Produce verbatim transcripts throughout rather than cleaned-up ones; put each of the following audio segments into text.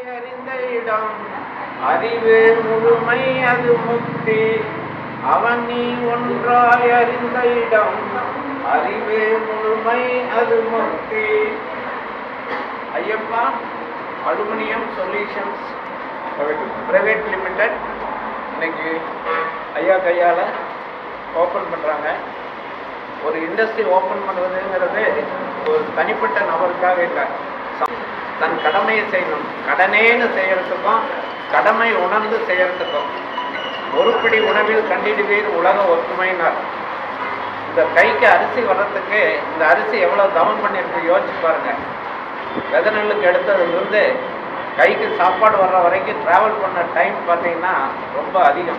அறிந்த இடம் அறிவே முழுமை அது முக்தி. அவன் நீ ஒன்றாய் அறிந்த இடம் அறிவே முழுமை அது முக்தி. Ayyappa aluminium solutions private limited இன்னைக்கு ஐயா கையால் ஓப்பன் பண்ணுறாங்க. ஒரு இண்டஸ்ட்ரி ஓப்பன் பண்ணுறதுங்கிறது ஒரு தனிப்பட்ட நபருக்காக இல்லை, தன் கடமையை செய்யணும். கடனேன்னு செய்யறதுக்கும் கடமை உணர்ந்து செய்யறதுக்கும் ஒருபடி உணவில் கண்டிடுவீர் உலக ஒற்றுமைனார். இந்த கைக்கு அரிசி வர்றதுக்கு இந்த அரிசி எவ்வளோ தவம் பண்ணியிருக்கு யோசிச்சு பாருங்க. வித நெல்லுக்கு எடுத்ததுலேருந்து கைக்கு சாப்பாடு வர்ற வரைக்கும் ட்ராவல் பண்ண டைம் பார்த்தீங்கன்னா ரொம்ப அதிகம்.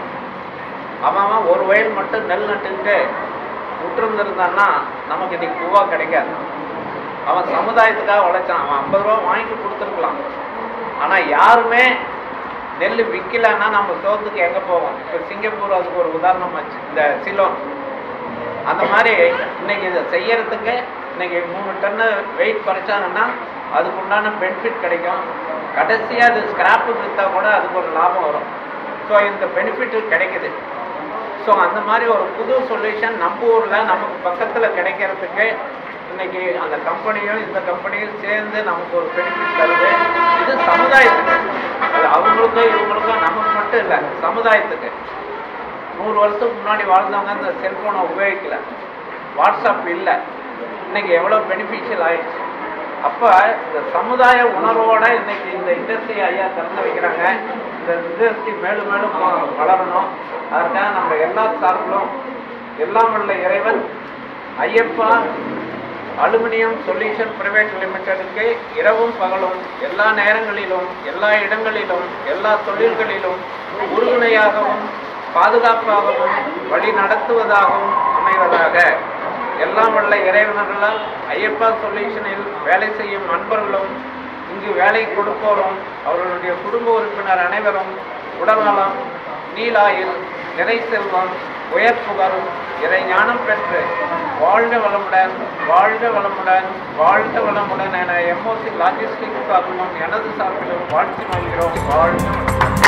அவன் ஒரு வயல் மட்டும் நெல் நட்டுக்கிட்டு விட்டுருந்துருந்தான்னா நமக்கு இன்னைக்கு பூவா கிடைக்காது. அவன் சமுதாயத்துக்காக உழைச்சான். அவன் ஐம்பது ரூபா வாங்கி கொடுத்துருக்கலாம். ஆனால் யாருமே நெல் விற்கலன்னா நம்ம சோத்துக்கு எங்கே போவோம்? இப்போ சிங்கப்பூர் அதுக்கு ஒரு உதாரணம் ஆச்சு, இந்த சிலோன். அந்த மாதிரி இன்னைக்கு இதை செய்யறதுக்கு இன்னைக்கு மூணு டன்னு வெயிட் குறைச்சாங்கன்னா அதுக்கு உண்டான பெனிஃபிட் கிடைக்கும். கடைசியாக அது ஸ்கிராப்பு விற்றா கூட அதுக்கு ஒரு லாபம் வரும். ஸோ இந்த பெனிஃபிட் கிடைக்குது. ஸோ அந்த மாதிரி ஒரு புது சொல்யூஷன் நம்ம ஊரில் நமக்கு பக்கத்தில் கிடைக்கிறதுக்கு இன்னைக்கு அந்த கம்பெனியும் இந்த கம்பெனியும் சேர்ந்து நமக்கு ஒரு பெனிஃபிட் தருது. இது சமுதாயத்துக்கு, அது அவங்களுக்கும் இவங்களுக்கும் நமக்கு மட்டும் இல்லை, சமுதாயத்துக்கு. நூறு வருஷத்துக்கு முன்னாடி வாழ்ந்தவங்க இந்த செல்ஃபோனை உபயோகிக்கல, வாட்ஸ்அப் இல்லை, இன்னைக்கு எவ்வளோ பெனிஃபிஷியல் ஆயிடுச்சு. அப்போ இந்த சமுதாய உணர்வோட இன்னைக்கு இந்த இண்டஸ்ட்ரி ஐயா திறந்து வைக்கிறாங்க. இந்த இண்டஸ்ட்ரி மேலும் மேலும் வளரணும். அதற்காக நம்ம எல்லா சார்பிலும் எல்லாம் உள்ள இறைவன் ஐயப்பா அலுமினியம் சொல்யூஷன் பிரைவேட் லிமிடெடுக்கு இரவும் பகலும் எல்லா நேரங்களிலும் எல்லா இடங்களிலும் எல்லா தொழில்களிலும் உறுதுணையாகவும் பாதுகாப்பாகவும் வழி நடத்துவதாகவும் அமைவதாக. எல்லாம் வல்ல இறைவனர்களால் ஐயப்பா சொல்யூஷனில் வேலை செய்யும் நண்பர்களும் இங்கு வேலை கொடுப்போரும் அவர்களுடைய குடும்ப உறுப்பினர் அனைவரும் உடல்நலம், நீலாயில், நிறை செல்வம், உயர் புகழ், இறை ஞானம் பெற்று வாழ்க வளமுடன் வாழ்க வளமுடன் வாழ்க வளமுடன் என எம்ஓசி லாஜிஸ்டிக்ஸ் சார்பிலும் எனது சார்பிலும் வாழ்த்து மகிழ்கிறோம். வாழ்க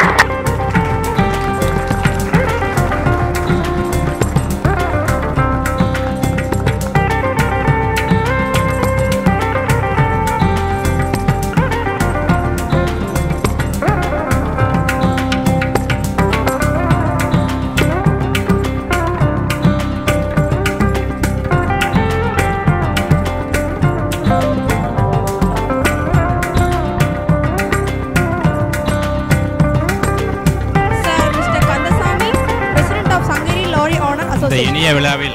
இந்த இனிய விழாவில்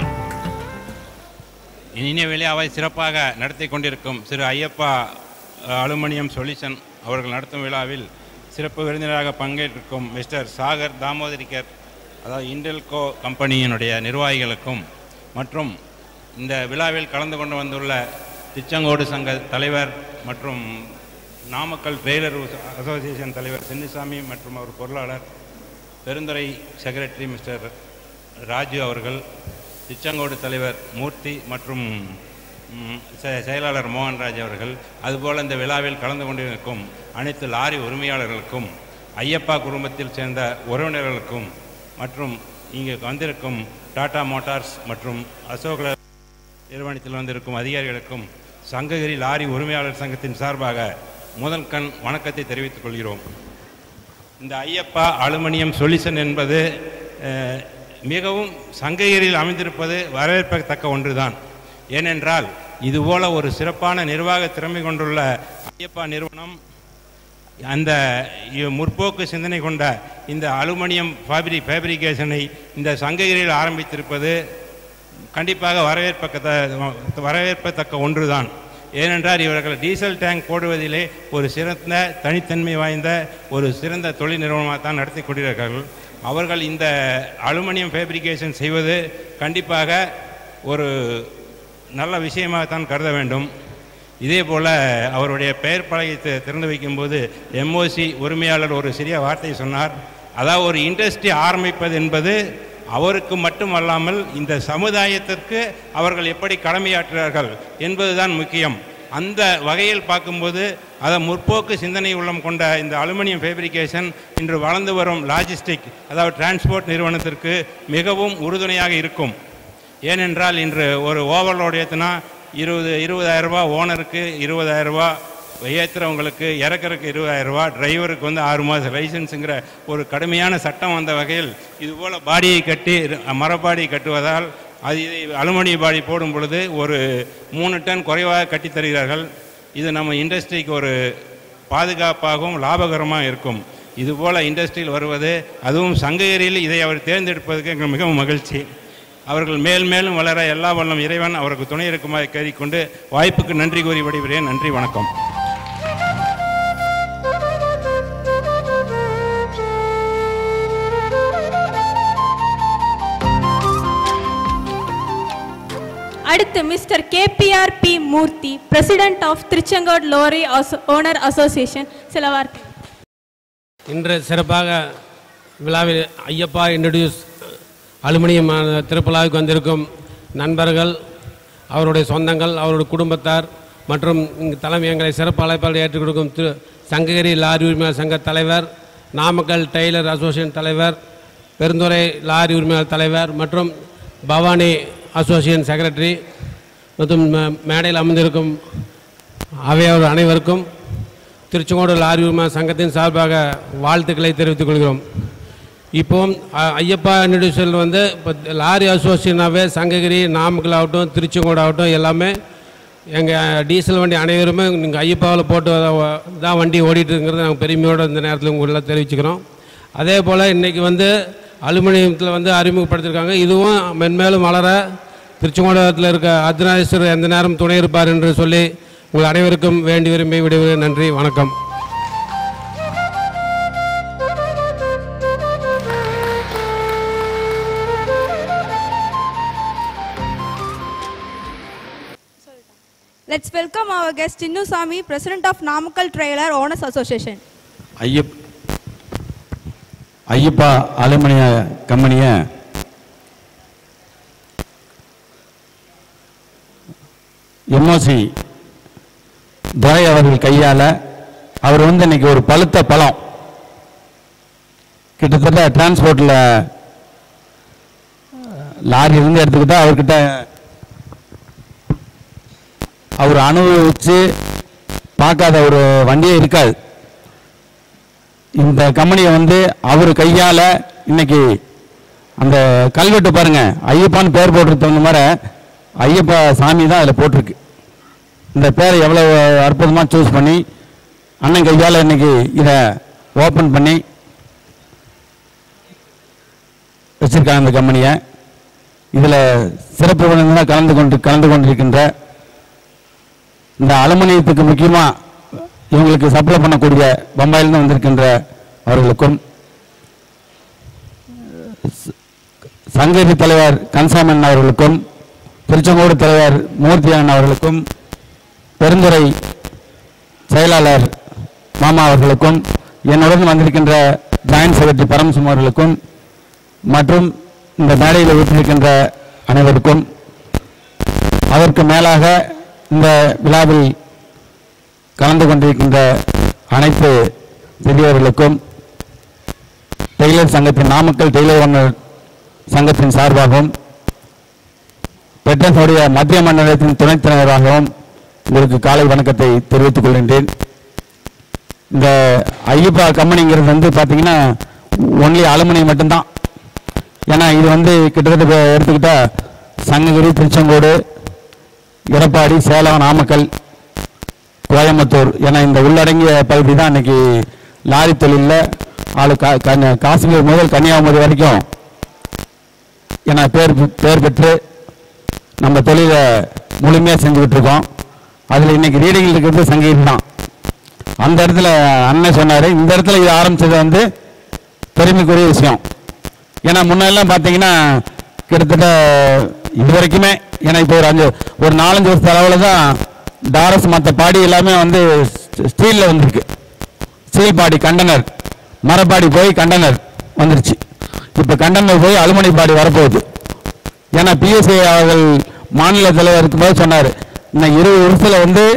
இனிய விழாவை சிறப்பாக நடத்தி கொண்டிருக்கும் திரு ஐயப்பா அலுமினியம் சொல்யூஷன் அவர்கள் நடத்தும் விழாவில் சிறப்பு விருந்தினராக பங்கேற்றிருக்கும் மிஸ்டர் சாகர் தாமோதரிக்கர், அதாவது இண்டெல்கோ கம்பெனியினுடைய நிர்வாகிகளுக்கும் மற்றும் இந்த விழாவில் கலந்து கொண்டு வந்துள்ள திருச்செங்கோடு சங்க தலைவர் மற்றும் நாமக்கல் ட்ரெய்லர் அசோசியேஷன் தலைவர் சின்னசாமி மற்றும் அவர் பொருளாளர், பெருந்துறை செக்ரட்டரி மிஸ்டர் ராஜு அவர்கள், திருச்செங்கோடு தலைவர் மூர்த்தி மற்றும் செயலாளர் மோகன்ராஜ் அவர்கள், அதுபோல் இந்த விழாவில் கலந்து கொண்டிருக்கும் அனைத்து லாரி உரிமையாளர்களுக்கும், ஐயப்பா குடும்பத்தில் சேர்ந்த உறவினர்களுக்கும் மற்றும் இங்கு வந்திருக்கும் டாடா மோட்டார்ஸ் மற்றும் அசோக் நிறுவனத்தில் வந்திருக்கும் அதிகாரிகளுக்கும் சங்ககிரி லாரி உரிமையாளர் சங்கத்தின் சார்பாக முதல் கண் வணக்கத்தை தெரிவித்துக் கொள்கிறோம். இந்த ஐயப்பா அலுமினியம் சொல்யூஷன் என்பது மிகவும் சங்ககிரியில் அமைந்திருப்பது வரவேற்கத்தக்க ஒன்றுதான். ஏனென்றால் இதுபோல ஒரு சிறப்பான நிர்வாக திறமை கொண்டுள்ள ஐயப்பா நிறுவனம் அந்த முற்போக்கு சிந்தனை கொண்ட இந்த அலுமினியம் ஃபேப்ரி ஃபேப்ரிகேஷனை இந்த சங்ககிரியில் ஆரம்பித்திருப்பது கண்டிப்பாக வரவேற்கத்தக்க வரவேற்கத்தக்க ஒன்றுதான். ஏனென்றால் இவர்கள் டீசல் டேங்க் போடுவதிலே ஒரு சிறந்த தனித்தன்மை வாய்ந்த ஒரு சிறந்த தொழில் நிறுவனமாக தான் நடத்தி கொண்டிருக்கிறார்கள். அவர்கள் இந்த அலுமினியம் ஃபேப்ரிகேஷன் செய்வது கண்டிப்பாக ஒரு நல்ல விஷயமாகத்தான் கருத வேண்டும். இதே போல் அவருடைய பெயர் பலகை திறந்து வைக்கும்போது எம்ஓசி உரிமையாளர் ஒரு சிறிய வார்த்தை சொன்னார். அதாவது ஒரு இண்டஸ்ட்ரி ஆரம்பிப்பது என்பது அவருக்கு மட்டுமல்லாமல் இந்த சமுதாயத்திற்கு அவர்கள் எப்படி கடமையாற்றுகிறார்கள் என்பதுதான் முக்கியம். அந்த வகையில் பார்க்கும்போது அதை முற்போக்கு சிந்தனை உள்ளம் கொண்ட இந்த அலுமினியம் ஃபேப்ரிகேஷன் இன்று வளர்ந்து வரும் லாஜிஸ்டிக் அதாவது டிரான்ஸ்போர்ட் நிறுவனத்திற்கு மிகவும் உறுதுணையாக இருக்கும். ஏனென்றால் இன்று ஒரு ஓவர்லோடு ஏற்றினா இருபது இருபதாயிரம் ரூபா ஓனருக்கு இருபதாயிரம் ரூபா ஏற்றுறவங்களுக்கு இறக்கிறதுக்கு இருபதாயிரம் ரூபா டிரைவருக்கு வந்து ஆறு மாதம் லைசன்ஸுங்கிற ஒரு கடுமையான சட்டம் வந்த வகையில் இதுபோல் பாடியை கட்டி மரப்பாடி கட்டுவதால் அது அலுமினிய பாடி போடும் பொழுது ஒரு மூணு டன் குறைவாக கட்டி தருகிறார்கள். இது நம்ம இண்டஸ்ட்ரிக்கு ஒரு பாதுகாப்பாகவும் லாபகரமாக இருக்கும். இதுபோல் இண்டஸ்ட்ரியில் வருவது அதுவும் சங்ககிரியில் இதை அவர் தேர்ந்தெடுப்பதற்கு எங்களுக்கு மிகவும் மகிழ்ச்சி. அவர்கள் மேல் மேலும் வளர எல்லா வல்லம் இறைவன் அவருக்கு துணை இருக்குமாறு கேறிக்கொண்டு வாய்ப்புக்கு நன்றி கூறி விடைபெறுகிறேன். நன்றி, வணக்கம். அடுத்து mister K P R P Murthy, president of Tiruchengode lorry owner association, சில வார்த்தை. இன்று சிறப்பாக விழாவில் ஐயப்பா இன்ட்ரடியூஸ் அலுமினியம் திருப்பலாவுக்கு வந்திருக்கும் நண்பர்கள், அவருடைய சொந்தங்கள், அவருடைய குடும்பத்தார் மற்றும் இங்கு தலைமை எங்களை சிறப்பு அழைப்பாளர் ஏற்றுக் கொடுக்கும் திரு சங்ககிரி லாரி உரிமையாளர் சங்க தலைவர், நாமக்கல் டெய்லர் அசோசியேஷன் தலைவர், பெருந்துறை லாரி உரிமையாளர் தலைவர் மற்றும் பவானி அசோசியேஷன் செக்ரட்டரி மற்றும் மேடையில் அமர்ந்திருக்கும் அவையோர் அனைவருக்கும் திருச்செங்கோடு லாரி உரிமையாளர் சங்கத்தின் சார்பாக வாழ்த்துக்களை தெரிவித்துக் கொள்கிறோம். இப்போ ஐயப்பா இன்ட்ரடியூஷன் வந்து இப்போ லாரி அசோசியேஷனாகவே சங்ககிரி, நாமக்கல் ஆகட்டும், திருச்செங்கோடு ஆகட்டும் எல்லாமே எங்கள் டீசல் வண்டி அனைவருமே நீங்கள் ஐயப்பாவில் போட்டு தான் வண்டி ஓடிட்டுருங்கிறத நாங்கள் பெருமையோடு இந்த நேரத்தில் உங்களெல்லாம் தெரிவிச்சுக்கிறோம். அதே போல் இன்றைக்கி வந்து அலுமினியத்தில் வந்து அறிமுகப்படுத்தியிருக்காங்க. இதுவும் மென்மேலும் வளர திருச்செங்கோடத்தில் இருக்க அர்த்தநாதீஸ்வரர் எந்த நேரம் துணை இருப்பார் என்று சொல்லி உங்கள் அனைவருக்கும் வேண்டி விரும்பி விடுகிறேன். நன்றி, வணக்கம். Let's welcome our guest Chinnu Sami, President of Namakkal Trailer Owners Association. ஐயப் Ayyappa அலுமினிய கம்பெனியை எம்ஓசி துரை அவர்கள் கையால் அவர் வந்து இன்னைக்கு ஒரு பழுத்த பழம் கிட்டத்தட்ட டிரான்ஸ்போர்ட்டில் லாரி இருந்து எடுத்துக்கிட்டா அவர்கிட்ட அவர் அனுபவிச்சு பார்க்காத ஒரு வண்டியே இருக்காது. இந்த கம்பெனியை வந்து அவர் கையால் இன்னைக்கு அந்த கல்வெட்டு பாருங்க, ஐயப்பான்னு பேர் போட்டிருக்க தகுந்த மாதிரி ஐயப்பா சாமி தான் அதில் போட்டிருக்கு. இந்த பேரை எவ்வளோ அற்புதமாக சூஸ் பண்ணி அண்ணன் கையால் இன்னைக்கு இதை ஓப்பன் பண்ணி வச்சிருக்காங்க இந்த கம்பெனியை. இதில் சிறப்பு விருந்தினராக கலந்து கொண்டு கலந்து கொண்டிருக்கின்ற இந்த அலுமினியத்துக்கு முக்கியமாக இவங்களுக்கு சப்ளை பண்ணக்கூடிய பம்பாயிலிருந்து வந்திருக்கின்ற அவர்களுக்கும், சங்ககிரி தலைவர் கன்சாமன் அவர்களுக்கும், திருச்செங்கோடு தலைவர் மூர்த்தியான் அவர்களுக்கும், பெருந்துறை செயலாளர் மாமா அவர்களுக்கும், என்னுடன் வந்திருக்கின்ற ஜாயின்ட் செக்ரட்டரி பரமசிவம் அவர்களுக்கும் மற்றும் இந்த மேடையில் வீட்டிருக்கின்ற அனைவருக்கும், அதற்கு மேலாக இந்த விழாவில் கலந்து கொண்டிருக்கின்ற அனைத்து பெரியவர்களுக்கும், டெய்லர் சங்கத்தின் நாமக்கல் டெய்லர் ஓனர் சங்கத்தின் சார்பாகவும் பெட்ரஸுடைய மத்திய மண்டலத்தின் துணைத் தலைவராகவும் உங்களுக்கு காலை வணக்கத்தை தெரிவித்துக் கொள்கின்றேன். இந்த ஐயப்பா கம்பெனிங்கிறது வந்து பார்த்தீங்கன்னா ஒன்லி அலுமினியம் மட்டும்தான். ஏன்னா இது வந்து கிட்டத்தட்ட எடுத்துக்கிட்டா சங்ககிரி, திருச்செங்கோடு, எடப்பாடி, சேலம், நாமக்கல், கோயம்புத்தூர் ஏன்னா இந்த உள்ளடங்கிய பகுதி தான் இன்னைக்கு லாரி தொழிலில் ஆளு காஷ்மீர் முதல் கன்னியாகுமரி வரைக்கும் ஏன்னா பேர் பேர் பெற்று நம்ம தொழிலை முழுமையாக செஞ்சுக்கிட்டு இருக்கோம். அதில் இன்னைக்கு ரீடிங்கில் இருக்கிறது சங்ககிரி தான். அந்த இடத்துல அண்ணன் சொன்னார், இந்த இடத்துல இது ஆரம்பித்தது வந்து பெருமைக்குரிய விஷயம். ஏன்னா முன்னெல்லாம் பார்த்தீங்கன்னா கிட்டத்தட்ட இது வரைக்குமே ஏன்னா இப்போ ஒரு அஞ்சு ஒரு நாலஞ்சு வருஷத்து அளவில் தான் டாரஸ் மற்ற பாடி எல்லாமே வந்து ஸ்டீலில் வந்துருக்கு. ஸ்டீல் பாடி கண்டனர், மரப்பாடி போய் கண்டனர் வந்துருச்சு. இப்போ கண்டனர் போய் அலுமினி பாடி வரப்போகுது. ஏன்னா பிஎஸ்ஐ அவர்கள் மாநில தலைவர் இருக்கும்போது சொன்னார், இன்னும் இருபது வருஷத்தில் வந்து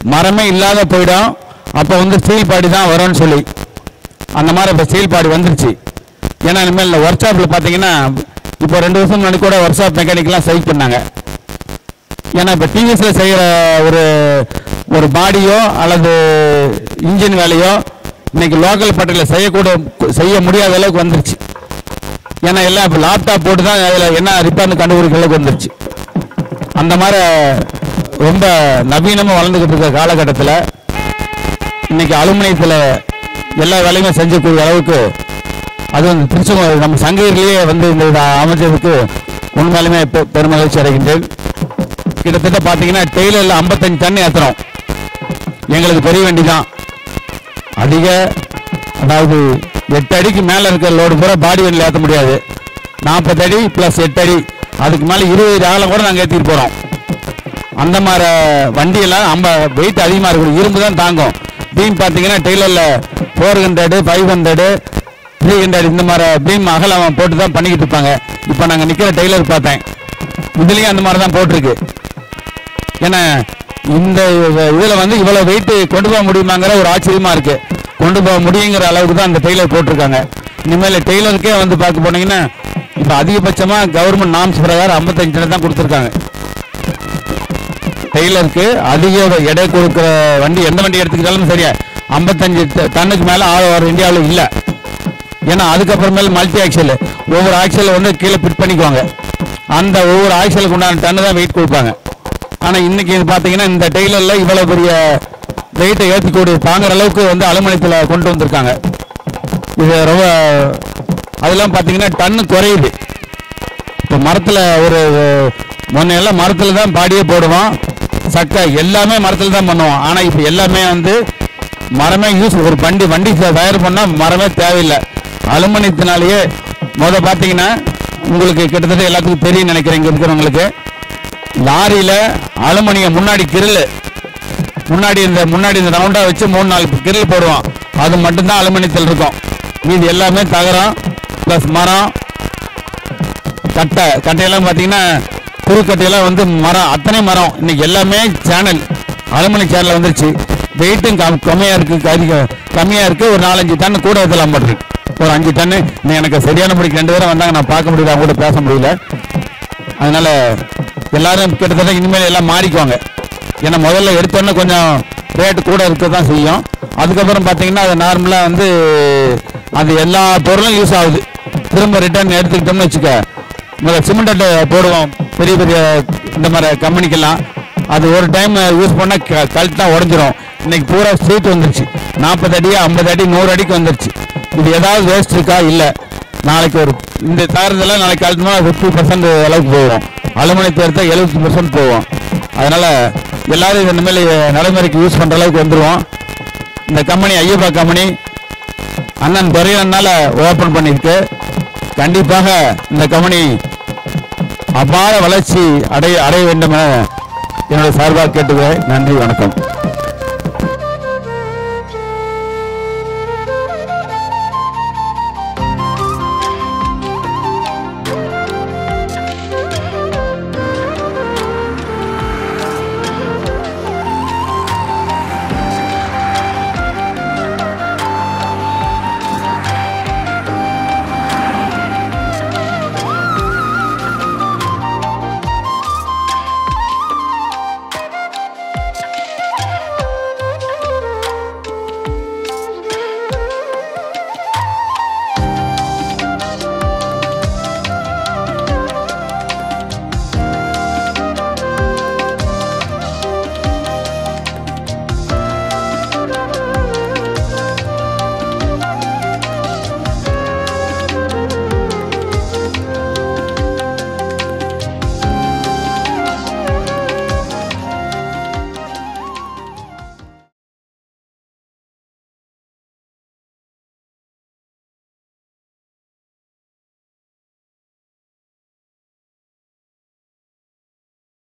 மரமே இல்லாத போயிடும். அப்போ வந்து ஸ்டீல் பாடி தான் வரும்னு சொல்லி அந்த மாதிரி இப்போ ஸ்டீல் பாடி வந்துருச்சு. ஏன்னா இனிமேல் ஒர்க் ஷாப்பில் பார்த்தீங்கன்னா இப்போ ரெண்டு வருஷம் முன்னாடி கூட ஒர்க் ஷாப் மெக்கானிக்லாம் சைக் பண்ணாங்க. ஏன்னா இப்போ டிவிஎஸில் செய்கிற ஒரு ஒரு பாடியோ அல்லது இன்ஜின் வேலையோ இன்னைக்கு லோக்கல் பட்டையில் செய்யக்கூட செய்ய முடியாத அளவுக்கு வந்துருச்சு. ஏன்னா எல்லாம் இப்போ லேப்டாப் போட்டு தான் அதில் என்ன ரிப்பேர்னு கண்டுபிடிக்கிற அளவுக்கு வந்துருச்சு. அந்த மாதிரி ரொம்ப நவீனமாக வளர்ந்துக்கிட்டு இருக்க காலகட்டத்தில் இன்னைக்கு அலுமினியத்தில் எல்லா வேலையுமே செஞ்சக்கூடிய அளவுக்கு அது வந்து திருச்செங்கோடு நம்ம சங்ககிரிலேயே வந்து இந்த இதை அமைச்சதுக்கு உண்மையிலுமே பெருமகிழ்ச்சி அடைகின்றேன். கிட்டத்தட்ட பார்த்தீங்கன்னா டெய்லரில் ஐம்பத்தஞ்சு டன் ஏற்றுறோம். எங்களுக்கு பெரிய வண்டி தான் அதிக, அதாவது எட்டு அடிக்கு மேலே இருக்கிற லோடு பூரா பாடி வண்டியில் ஏற்ற முடியாது. நாற்பது அடி ப்ளஸ் எட்டு அடி அதுக்கு மேலே இருபது ஆழம் கூட நாங்கள் ஏற்றிட்டு போகிறோம். அந்த மாதிரி வண்டியெல்லாம் நம்ம வெயிட் அதிகமாக இருக்கணும், இரும்பு தான் தாங்கும். பீம் பார்த்தீங்கன்னா டெய்லரில் four hundred five hundred three hundred இந்த மாதிரி பீம் அகலம் போட்டு தான் பண்ணிக்கிட்டு இருப்பாங்க. இப்போ நாங்கள் நிற்கிற டெய்லர் பார்த்தேன், இதுலேயும் அந்த மாதிரி தான் போட்டிருக்கு. ஏன்னா இந்த இதில் வந்து இவ்வளோ வெயிட்டு கொண்டு போக முடியுமாங்கிற ஒரு ஆச்சரியமாக இருக்குது. கொண்டு போக முடியுங்கிற அளவுக்கு தான் அந்த டெய்லர் போட்டிருக்காங்க. இனிமேல் டெய்லருக்கே வந்து பார்க்க போனீங்கன்னா இப்போ அதிகபட்சமாக கவர்மெண்ட் நாம்ஸ் பிரகாரம் ஐம்பத்தஞ்சு டன் தான் கொடுத்துருக்காங்க. டெய்லருக்கு அதிக எடை கொடுக்குற வண்டி எந்த வண்டி எடுத்துக்கிட்டாலும் சரியா ஐம்பத்தஞ்சு டன்னுக்கு மேலே ஆள் இந்தியாவில் இல்லை. ஏன்னா அதுக்கப்புறமேல மல்டி ஆக்சல் ஒவ்வொரு ஆக்சல் வந்து கீழே ஃபிட் பண்ணிக்குவாங்க. அந்த ஒவ்வொரு ஆக்சலுக்கு உண்டான டன்னு தான் வெயிட் கொடுப்பாங்க. ஆனால் இன்னைக்கு பார்த்தீங்கன்னா இந்த டெய்லரில் இவ்வளோ பெரிய வெயிட்டை ஏற்றிக்கூடிய தாங்குற அளவுக்கு வந்து அலுமினியத்தில் கொண்டு வந்திருக்காங்க. இது ரொம்ப அதெல்லாம் பார்த்தீங்கன்னா டன்னு குறையுது. இப்போ மரத்தில் ஒரு முன்னையெல்லாம் மரத்தில் தான் பாடியே போடுவோம், சக்கை எல்லாமே மரத்தில் தான் பண்ணுவோம். ஆனால் இப்போ எல்லாமே வந்து மரமே யூஸ், ஒரு வண்டி வண்டி தயார் பண்ணால் மரமே தேவையில்லை. அலுமினியத்தினாலேயே முதல் பார்த்தீங்கன்னா உங்களுக்கு கிட்டத்தட்ட எல்லாத்துக்கும் தெரியும் நினைக்கிறேன், இங்கே இருக்கிறவங்களுக்கு லாரியில் அலுமினியம் முன்னாடி கிரில் முன்னாடி இந்த முன்னாடி இந்த ரவுண்டாக வச்சு மூணு நாலு கிரில் போடுவோம், அது மட்டும்தான் அலுமினியத்தில் இருக்கும். இது எல்லாமே தகரம் ப்ளஸ் மரம் கட்டை கட்டையெல்லாம் பார்த்தீங்கன்னா குறுக்கட்டையெல்லாம் வந்து மரம், அத்தனை மரம். இன்னைக்கு எல்லாமே சேனல் அலுமினிய சேனல் வந்துருச்சு. வெயிட்டும் கம் கம்மியாக இருக்குது, அதிக கம்மியாக இருக்குது. ஒரு நாலஞ்சு டன் கூட இதெல்லாம் போட்டுருக்கு, ஒரு அஞ்சு டன்னு. இன்னும் எனக்கு சரியான படிக்கு ரெண்டு பேரும் வந்தாங்க, நான் பார்க்க முடியல, அவங்க கூட பேச முடியல. அதனால் எல்லாரும் கிட்டத்தட்ட இனிமேல் எல்லாம் மாறிக்குவாங்க. ஏன்னா முதல்ல எடுத்தோன்னே கொஞ்சம் ரேட்டு கூட இருக்க தான் செய்யும். அதுக்கப்புறம் பார்த்தீங்கன்னா அது நார்மலாக வந்து அது எல்லா பொருளும் யூஸ் ஆகுது. திரும்ப ரிட்டர்ன் எடுத்துக்கிட்டோம்னு வச்சுக்க, முதல்ல சிமெண்ட் போடுவோம் பெரிய பெரிய இந்த மாதிரி கம்பெனிக்கெல்லாம். அது ஒரு டைம் யூஸ் பண்ணால் க கழட்டினா உடஞ்சிரும். இன்னைக்கு பூரா ஸ்ட்ரீட் வந்துருச்சு, நாற்பது அடி ஐம்பது அடி நூறு அடிக்கு வந்துருச்சு. இது ஏதாவது வேஸ்ட் இருக்கா? இல்லை. நாளைக்கு ஒரு இந்த தரத்தில் நாளைக்கு கழட்டினா ஃபிஃப்டி பர்சன்ட் அளவுக்கு போவோம், அலுமினியத்தை எடுத்தால் எழுபத்தி பர்சன்ட் போவோம். அதனால் எல்லோரும் இந்த மாதிரி நடைமுறைக்கு யூஸ் பண்ணுற அளவுக்கு வந்துடுவோம். இந்த கம்பெனி ஐயப்பா கம்பெனி அண்ணன் பெரியனால ஓப்பன் பண்ணியிருக்கு. கண்டிப்பாக இந்த கம்பெனி அபார வளர்ச்சி அடைய அடைய வேண்டும் என என்னுடைய சார்பாக கேட்டுக்கிறேன். நன்றி, வணக்கம்.